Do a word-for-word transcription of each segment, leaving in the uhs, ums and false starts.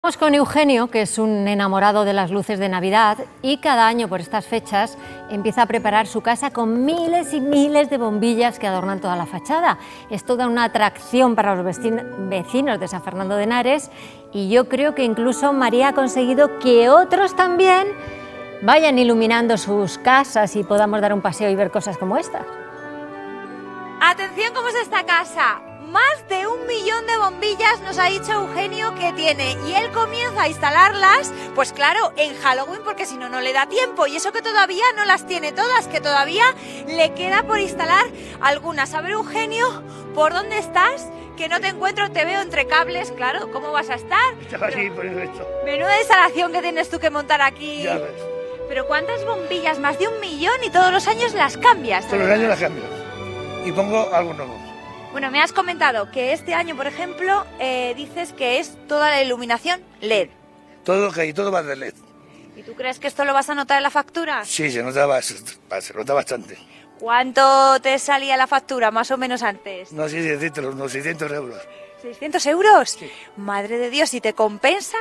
Estamos con Eugenio, que es un enamorado de las luces de Navidad y cada año por estas fechas empieza a preparar su casa con miles y miles de bombillas que adornan toda la fachada. Es toda una atracción para los vecinos de San Fernando de Henares y yo creo que incluso María ha conseguido que otros también vayan iluminando sus casas y podamos dar un paseo y ver cosas como esta. Atención, ¿cómo es esta casa? Más de un millón de bombillas nos ha dicho Eugenio que tiene y él comienza a instalarlas, pues claro, en Halloween, porque si no, no le da tiempo, y eso que todavía no las tiene todas, que todavía le queda por instalar algunas. A ver, Eugenio, ¿por dónde estás? Que no te encuentro, te veo entre cables, claro, ¿cómo vas a estar? Estaba aquí poniendo esto. Menuda instalación que tienes tú que montar aquí. Ya ves. Pero ¿cuántas bombillas? Más de un millón, y todos los años las cambias. Todos los años las cambio y pongo algo nuevo. Bueno, me has comentado que este año, por ejemplo, eh, dices que es toda la iluminación L E D. Todo lo que hay, todo va de L E D. ¿Y tú crees que esto lo vas a notar en la factura? Sí, se nota, se nota bastante. ¿Cuánto te salía la factura, más o menos antes? No sé, seiscientos, unos seiscientos euros. ¿seiscientos euros? Sí. Madre de Dios, ¿y te compensa?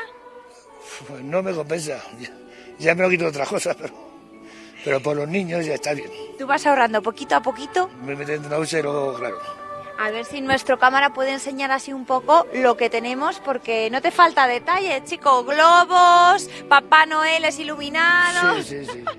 Pues no me compensa. Ya, ya me lo quito otras cosas, pero, pero por los niños ya está bien. ¿Tú vas ahorrando poquito a poquito? Me meten en una bolsa y luego, claro. A ver si nuestro cámara puede enseñar así un poco lo que tenemos, porque no te falta detalle, chico. Globos, Papá Noel es iluminado. Sí, sí, sí.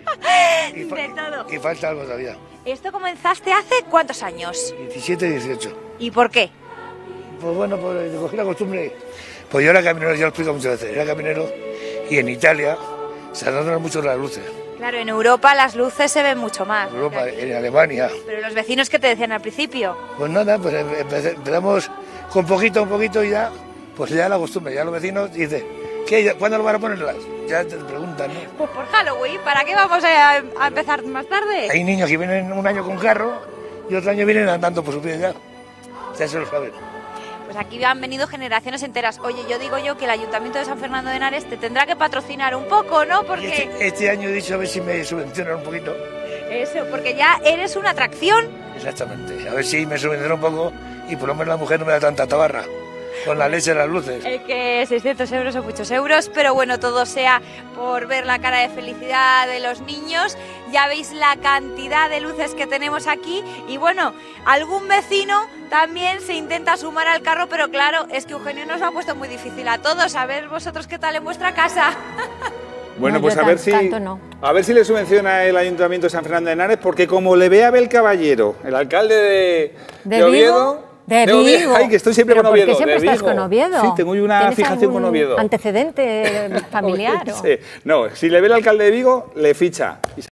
Y de todo. Y falta algo todavía. ¿Esto comenzaste hace cuántos años? diecisiete, dieciocho. ¿Y por qué? Pues bueno, pues cogí la costumbre. Pues yo era caminero, ya lo explico muchas veces, era caminero y en Italia se adornan mucho las luces. Claro, en Europa las luces se ven mucho más. En Europa, en Alemania. Pero los vecinos, ¿qué te decían al principio? Pues nada, pues empe- empezamos con poquito, un poquito y ya, pues ya la costumbre, ya los vecinos dicen, ¿qué? ¿Cuándo lo van a ponerlas? Ya te preguntan, ¿no? Pues por Halloween, ¿para qué vamos a, a empezar más tarde? Hay niños que vienen un año con carro y otro año vienen andando por su pie ya. Ya se lo saben. Pues aquí han venido generaciones enteras. Oye, yo digo yo que el Ayuntamiento de San Fernando de Henares te tendrá que patrocinar un poco, ¿no? Y Porque este, este año he dicho a ver si me subvencionan un poquito. eso, porque ya eres una atracción. Exactamente, a ver si me subvencionan un poco y por lo menos la mujer no me da tanta tabarra con la leche y las luces. Es que seiscientos euros son muchos euros, pero bueno, todo sea por ver la cara de felicidad de los niños. Ya veis la cantidad de luces que tenemos aquí y bueno, algún vecino también se intenta sumar al carro, pero claro, es que Eugenio nos lo ha puesto muy difícil a todos. A ver vosotros qué tal en vuestra casa. Bueno, No, pues yo a ver tan- si tanto no. a ver si le subvenciona el Ayuntamiento de San Fernando de Henares, porque como le ve a Abel Caballero, el alcalde de, ¿De de Oviedo... Vigo? De Ovie- Vigo. Ay, que estoy siempre ¿Pero con por qué Oviedo. siempre de estás Vigo. con Oviedo? Sí, tengo una ¿Tienes fijación con algún Oviedo. antecedente familiar? o? Sí. No, si le ve el alcalde de Vigo, le ficha.